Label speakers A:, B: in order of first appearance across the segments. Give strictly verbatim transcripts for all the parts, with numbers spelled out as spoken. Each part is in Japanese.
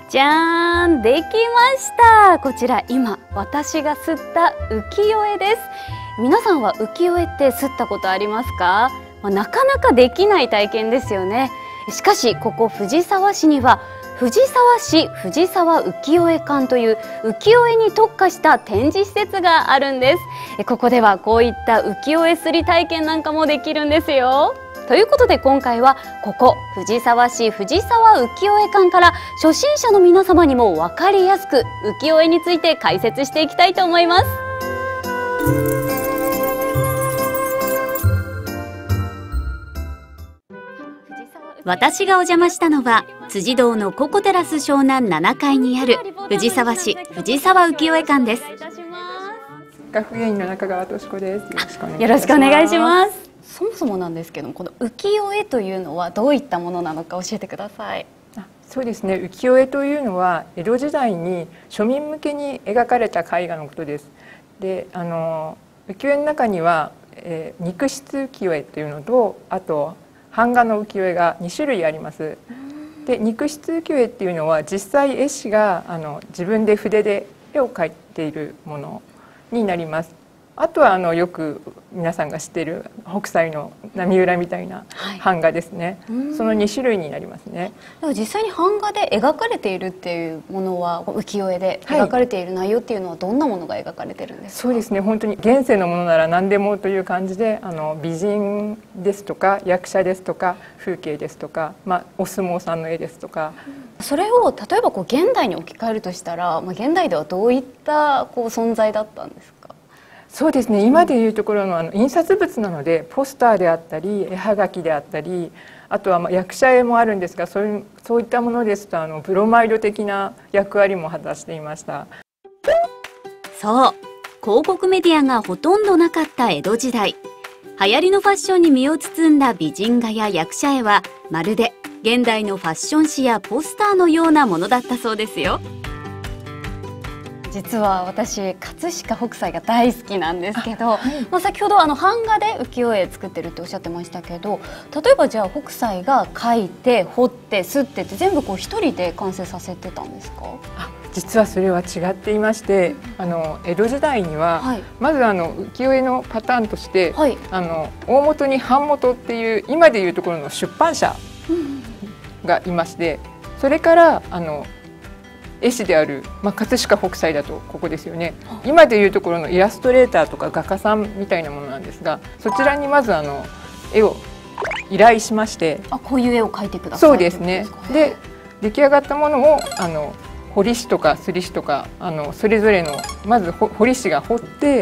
A: じゃーん、できました。こちら今私が吸った浮世絵です。皆さんは浮世絵って吸ったことありますか？まあ、なかなかできない体験ですよね。しかしここ藤沢市には藤沢市藤沢浮世絵館という浮世絵に特化した展示施設があるんです。ここではこういった浮世絵刷り体験なんかもできるんですよ。ということで今回はここ藤沢市藤沢浮世絵館から初心者の皆様にも分かりやすく浮世絵について解説していきたいと思います。私がお邪魔したのは辻堂のココテラス湘南ななかいにある藤沢市藤沢浮世絵館です。
B: 学芸員の中川敏子です。
A: よろしくお願いします。そもそもなんですけども、この浮世絵というのはどういったものなのか教えてください。
B: あ、そうですね。浮世絵というのは江戸時代に庶民向けに描かれた絵画のことです。で、あの浮世絵の中には、えー、肉質浮世絵というのと、あと版画の浮世絵がに種類あります。で、肉質浮世絵っていうのは実際絵師があの自分で筆で絵を描いているものになります。あとはあのよく皆さんが知っている北斎の波浦みたいな版画ですね、はい、そのに種類になりますね。
A: でも実際に版画で描かれているっていうものは浮世絵で描かれている内容っていうのはどんなものが描かれてるんですか？
B: そうですね、本当に現世のものなら何でもという感じで、あの美人ですとか役者ですとか風景ですとか、まあ、お相撲さんの絵ですとか、
A: うん、それを例えばこう現代に置き換えるとしたら、まあ、現代ではどういったこう存在だったんですか？
B: そうですね、今でいうところのあの印刷物なのでポスターであったり絵はがきであったり、あとはまあ役者絵もあるんですが、そういう、そういったものですとあのブロマイド的な役割も果たしていました。
A: そう、広告メディアがほとんどなかった江戸時代、流行りのファッションに身を包んだ美人画や役者絵はまるで現代のファッション誌やポスターのようなものだったそうですよ。実は私葛飾北斎が大好きなんですけど、はい、まあ先ほどあの版画で浮世絵作ってるっておっしゃってましたけど、例えばじゃあ北斎が描いて彫って刷ってって全部こう一人で完成させてたんですか？
B: あ、実はそれは違っていまして、あの江戸時代には、はい、まずあの浮世絵のパターンとして、はい、あの大元に版元っていう今でいうところの出版社がいまして、それからあの絵師である、まあ、葛飾北斎だとここですよね。今でいうところのイラストレーターとか画家さんみたいなものなんですが、そちらにまずあの絵を依頼しまして、
A: あ、こういう絵を描いてください。
B: そうですね。で、出来上がったものをあの彫り師とか摺り師とかあのそれぞれのまず彫り師が彫って、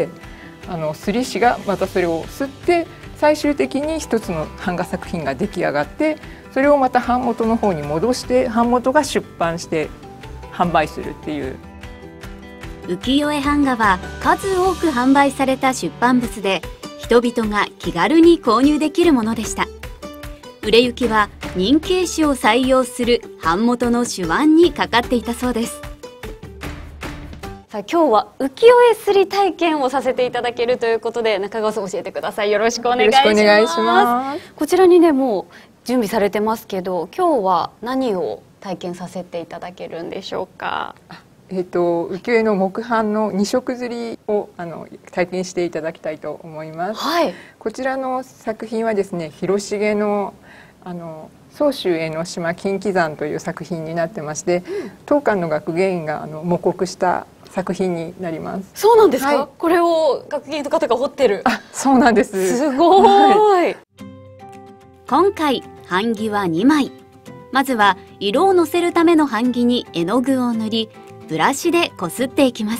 B: あの摺り師がまたそれを摺って、最終的に一つの版画作品が出来上がって、それをまた版元の方に戻して版元が出版して販売するっていう。
A: 浮世絵版画は数多く販売された出版物で、人々が気軽に購入できるものでした。売れ行きは人気絵師を採用する版元の手腕にかかっていたそうです。さあ今日は浮世絵刷り体験をさせていただけるということで、中川さん教えてください。よろしくお願いします。
B: よろしくお願いします。
A: こちらにねもう準備されてますけど、今日は何を体験させていただけるんでしょうか？
B: えーと、浮世絵の木版の二色刷りをあの体験していただきたいと思います。はい、こちらの作品はですね、広重のあの宗州江ノ島金亀山という作品になってまして、うん、当館の学芸員があの模刻した作品になります。
A: そうなんですか？はい、これを学芸員の方が彫ってる。
B: あ、そうなんです。
A: すごい。はい、今回版木はにまい。まずは色をのせるための版木に絵の具を塗り、ブラシでこすっていきます。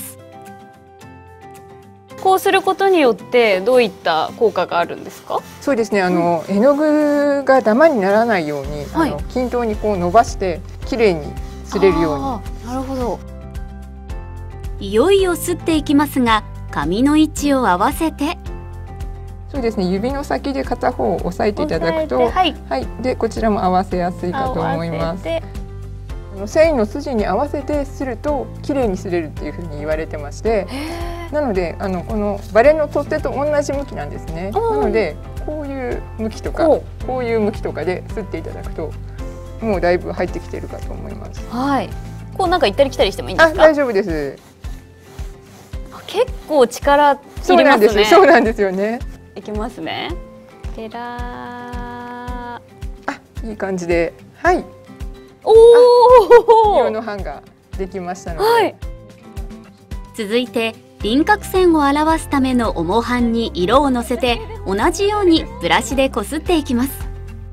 A: こうすることによってどういった効果があるんですか？
B: そうですね、あの、うん、絵の具がダマにならないように、はい、あの均等にこう伸ばして綺麗に擦れるように。
A: なるほど。いよいよ擦っていきますが、紙の位置を合わせて。
B: そうですね、指の先で片方を押さえていただくと、はい、はい、でこちらも合わせやすいかと思います。あの繊維の筋に合わせて擦ると綺麗に擦れるっていうふうに言われてまして、なのであのこのバレの取っ手と同じ向きなんですね。なのでこういう向きとかこういう向きとかで擦っていただくともうだいぶ入ってきてるかと思います。
A: はい。 こうなんか行ったり来たりしてもいいんですか？
B: あ、大丈夫です。
A: あ、結構力いりますね。
B: そうなんですよね。
A: いきますね。てらー。
B: あ、いい感じで、はい。
A: おお。
B: 色の版ができましたので。
A: はい。
C: 続いて輪郭線を表すための重版に色をのせて同じようにブラシでこすっていきます。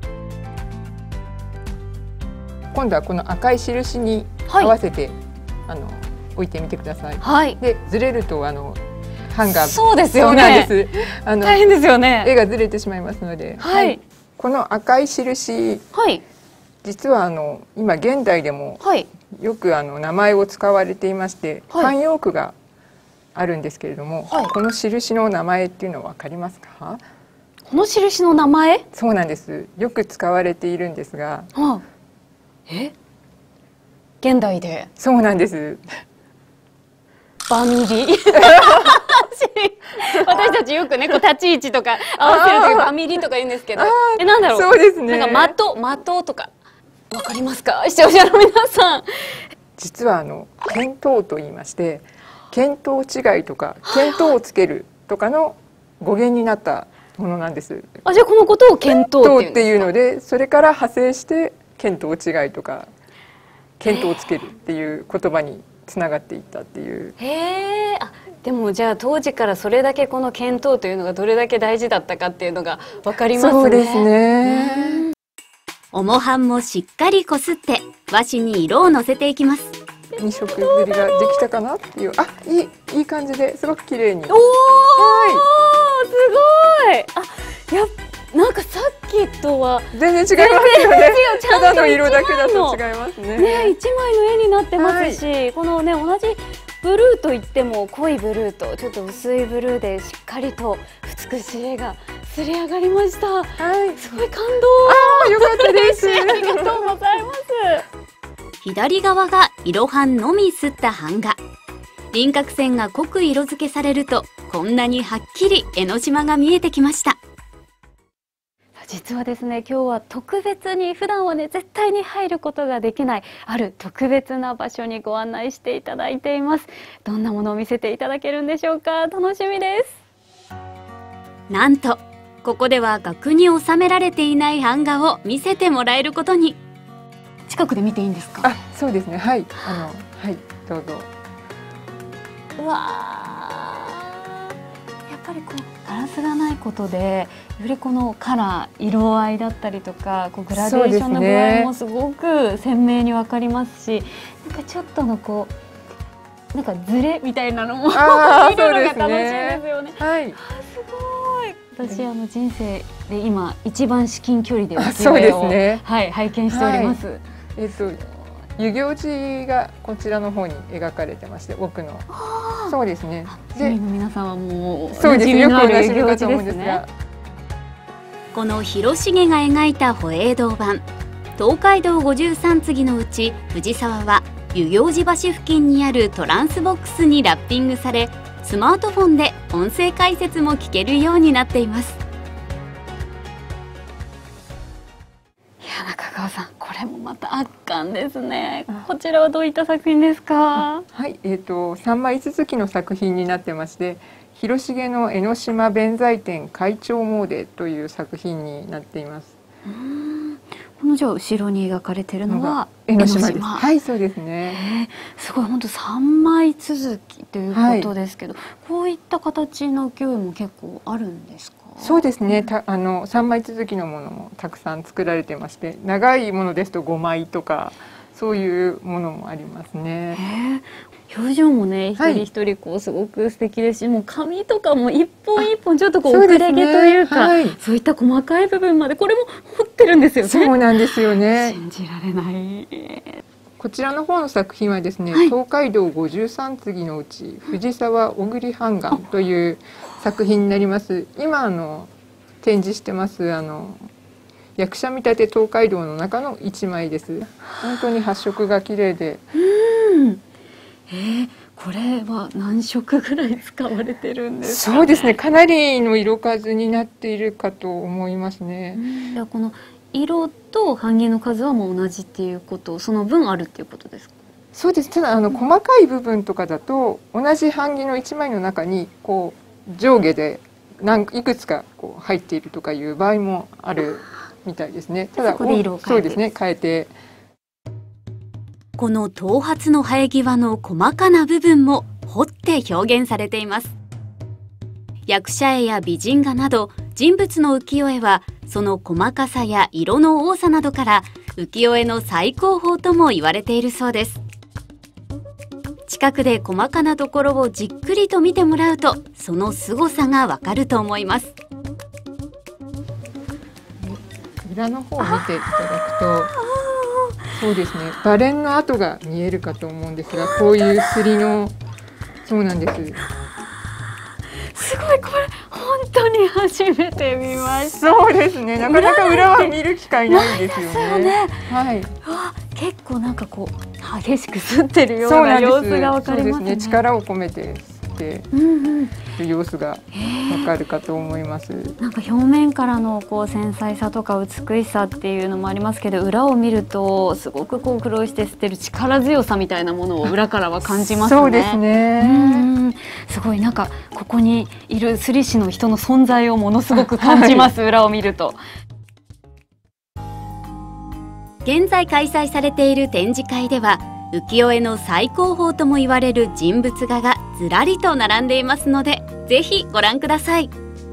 B: 今度はこの赤い印に合わせて、はい、あの置いてみてください。
A: はい。
B: で、ずれるとあの版が
A: そうですよね。
B: そうなんです。あの
A: 大変ですよね。
B: 絵がずれてしまいますので。
A: はい。はい、
B: この赤い印、はい、実はあの今現代でもよくあの名前を使われていまして、はい、慣用句があるんですけれども、はい、この印の名前っていうのは分かりますか？
A: この印の名前？
B: そうなんです。よく使われているんですが。
A: はあ、え？現代で？
B: そうなんです。
A: バミリ。私たちよくね、こう立ち位置とか合わせるときバミリとか言うんですけど、え、なんだろう。
B: そうですね。
A: なんか的的とかわかりますか？視聴者の皆さん。
B: 実はあの見当と言いまして、見当違いとか見当をつけるとかの語源になったものなんです。
A: あ、じゃあこのことを見当
B: っていうので、それから派生して見当違いとか見当をつけるっていう言葉につながっていったっていう。
A: へえ。あ、でもじゃあ当時からそれだけこの見当というのがどれだけ大事だったかっていうのがわかりますね。
B: そうですね。
C: 重版もしっかりこすって和紙に色をのせていきます。
B: 二色塗りができたかなっていう。あ、いいいい感じですごく綺麗に。おお、
A: はい、すごい。あ、やなんかさっきとは
B: 全然違いますよね。ただの色だけだと違いますね。
A: ね、一枚の絵になってますし、はい、このね同じブルーといっても濃いブルーとちょっと薄いブルーでしっかりと美しい絵がすり上がりました。はい、すごい感動。
B: あ、よかったです。
A: ありがとうございます。
C: 左側が色版のみ刷った版画。輪郭線が濃く色付けされるとこんなにはっきり江ノ島が見えてきました。
A: 実はですね、今日は特別に普段はね絶対に入ることができないある特別な場所にご案内していただいています。どんなものを見せていただけるんでしょうか。楽しみです。
C: なんとここでは額に収められていない版画を見せてもらえることに。
A: 近くで見ていいんですか？
B: あ、そうですね。はい、あのはいどうぞ。
A: うわー、やっぱりこうガラスがないことでよりこのカラー、色合いだったりとかこうグラデーションの具合もすごく鮮明に分かりますし、なんかちょっとのこうなんかズレみたいなのも見るのが楽しいですよね。はい、すごい。私あの人生で今一番至近距離で浮世絵を、ね、はい、拝見しております。はい、
B: えっと遊行寺がこちらの方に描かれてまして、奥の。そうですね。
A: 市民の皆さんはもう
B: そうですね、よくおなじみかと思うんですが。
C: この広重が描いた保栄堂版東海道五十三次のうち藤沢は遊行寺橋付近にあるトランスボックスにラッピングされ、スマートフォンで音声解説も聞けるようになっています。
A: いや、中川さん、これもまた圧巻ですね。こちらはどういった作品ですか？
B: はい、えっとさんまい続きの作品になってまして、広重の江ノ島弁財天会長詣という作品になっています。
A: うーん、このじゃあ後ろに描かれているのは
B: 江ノ島です。はい、そうですね。
A: すごい、本当さんまい続きということですけど、はい、こういった形の浮世絵も結構あるんですか？
B: そうですね。たあのさんまい続きのものもたくさん作られてまして、長いものですとごまいとかそういうものもありますね。
A: 表情もね、一人一人こうすごく素敵ですし、はい、もう髪とかも一本一本ちょっとこう遅れ毛というか、そう、ね、はい、そういった細かい部分までこれも彫ってるんですよね。
B: そうなんですよね。
A: 信じられない。
B: こちらの方の作品はですね、はい、東海道五十三次のうち藤沢小栗版画という作品になります。今あの展示してますあの役者見立て東海道の中の一枚です。本当に発色が綺麗で。
A: うん。えー、これは何色ぐらい使われてるんですかね？
B: そうですね、かなりの色数になっているかと思いますね。
A: じゃあこの色と版木の数はもう同じっていうこと、その分あるっていうことですか？
B: そうです。ただあの細かい部分とかだと同じ版木のいちまいの中にこう上下で何いくつかこう入っているとかいう場合もあるみたいですね。ただ
A: そこで色を変えて、
B: そうですね、変えて。
C: この頭髪の生え際の細かな部分も彫って表現されています。役者絵や美人画など人物の浮世絵はその細かさや色の多さなどから浮世絵の最高峰とも言われているそうです。近くで細かなところをじっくりと見てもらうとその凄さがわかると思います。
B: 裏の方を見ていただくと、そうですね、バレンの跡が見えるかと思うんですが、こういうすりの、そうなんです。
A: すごい、これ本当に初めて見ました。
B: そうですね、なかなか裏は見る機会ないですよね。
A: ね、
B: はい。
A: わ、結構なんかこう激しく吸ってるような様子がわかりますね。
B: そうですね、力を込めて吸ってる様子がわかるかと思います。
A: なんか表面からのこう繊細さとか美しさっていうのもありますけど、裏を見るとすごくこう苦労して吸ってる力強さみたいなものを裏からは感じますね。
B: そうですね。
A: うん、すごいなんかここにいる摺師の人の存在をものすごく感じます、はい、裏を見ると。
C: 現在開催されている展示会では浮世絵の最高峰とも言われる人物画がずらりと並んでいますので、ぜひご覧ください。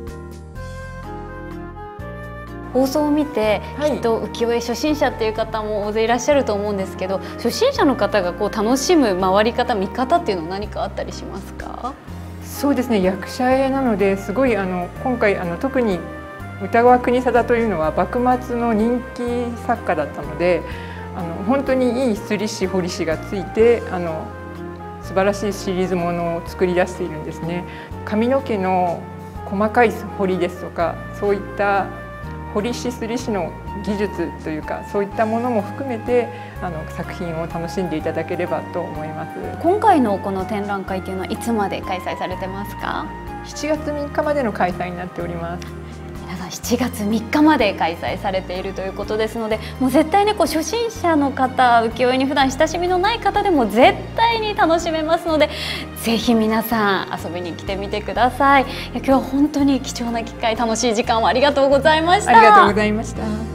A: 放送を見て、
B: はい、
A: きっと浮世絵初心者っていう方も大勢いらっしゃると思うんですけど、初心者の方がこう楽しむ回り方、見方っていうのは何かあったりしますか？
B: そうですね、役者絵なのですごいあの今回あの特に歌川国貞というのは幕末の人気作家だったので、あの本当にいい摺師彫師がついて、あの素晴らしいシリーズものを作り出しているんですね。髪の毛の細かい彫りですとか、そういった彫り師摺師の技術というか、そういったものも含めてあの作品を楽しんでいただければと思います。
A: 今回のこの展覧会というのはいつまで開催されてますか？
B: しちがつみっかまでの開催になっております。
A: 皆さんしちがつみっかまで開催されているということですので、もう絶対ねこう初心者の方、浮世絵に普段親しみのない方でも絶対に楽しめますので、ぜひ皆さん遊びに来てみてください。いや、今日は本当に貴重な機会、楽しい時間をありがとうございました。
B: ありがとうございました。